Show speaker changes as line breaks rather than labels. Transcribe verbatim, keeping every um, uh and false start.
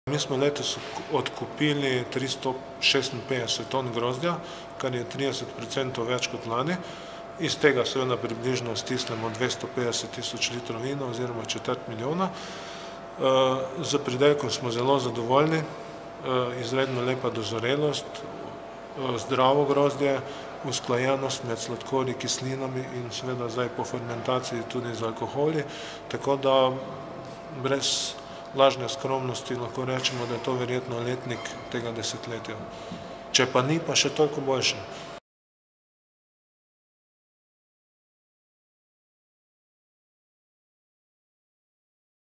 Mi smo letos odkupili tristo šestinpetdeset ton grozdja, kar je trideset procentov več kot lani. Iz tega seveda približno stisnemo dvesto petdeset tisoč litrov vina oziroma četrt milijona. Z pridelkom smo zelo zadovoljni, izredno lepa dozorelost, zdravo grozdje, usklajenost med sladkorji, kislinami in seveda zdaj po fermentaciji tudi z alkoholi, tako da brez lažne skromnosti lahko rečemo, da je to verjetno letnik tega desetletja. Če pa ni, pa še toliko boljše.